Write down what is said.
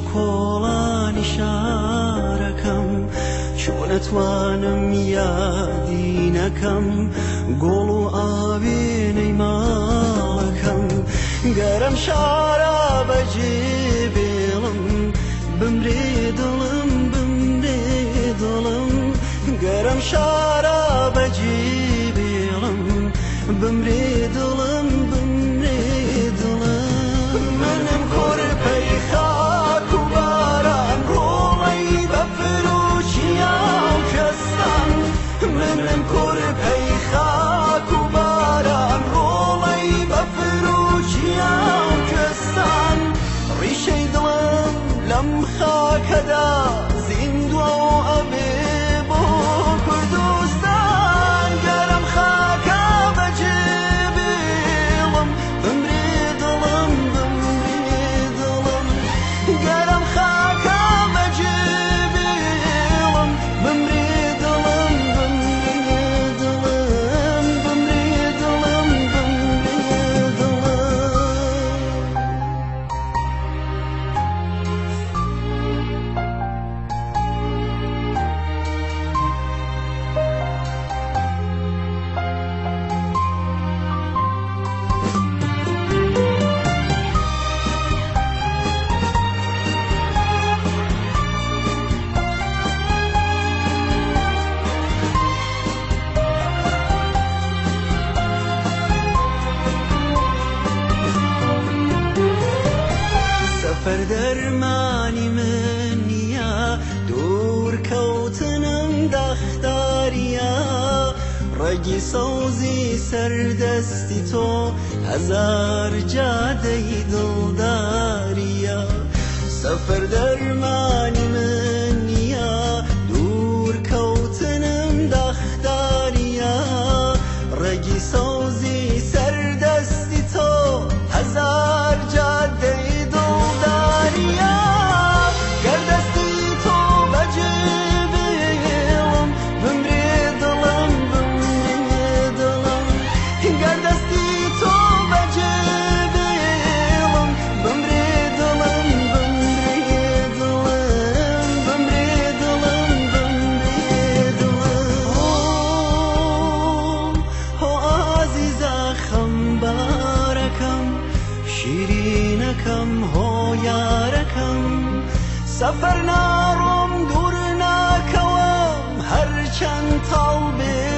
کۆڵانی شارەکەم چۆن ئەتوانم یادی نەکەم گۆڵ و ئاوێنەی ماڵەکەم گەرم شارە بەجێ بێڵم بمرێ دڵم بمرێ دڵم گەرم شارە بەجێ بێڵم بمرێ دڵم بمرێ دڵم منم کۆرپەی خاک و باران ڕۆڵەی بەفر و چیاو کەستان منم کۆرپەی خاک و باران ڕۆڵەی بەفر و چیاو کەستان ڕیشەی دڵم لەم خاکەدا زیندووە و ئەبێ بۆ کوردستان گەرم خاکە بەجێ بێڵم بمرێ دڵم بمرێ دڵم گەرم خاکە بەجێ بێڵم بمرێ دڵم بمرێ دڵم بمرێ دڵم بمرێ دڵم سەفەر دەرمانی من نییە دوورکەوتنم دەختاریە ڕەگی سەوزی سەردەستی تۆ هەزار جادەی دڵداریە سەفەر دەرمانی من نییە دوورکەوتنم دەختاریە ڕەگی سەوزی سەردەستی تۆ هەزار جادەی دڵداریە گەردەستی تۆ بەجێ بێڵم بمرێ دڵم بمرێ دڵم گەردەستی تۆ بەجێ بێڵم بمرێ دڵم بمرێ دڵم بمرێ دڵم بمرێ دڵم هۆ ئازیزە خەمبارەکەم شیرینەکەم هۆ یارەکەم سەفەر ناڕۆم دوور ناکەوم هەرچەند تاڵ بێ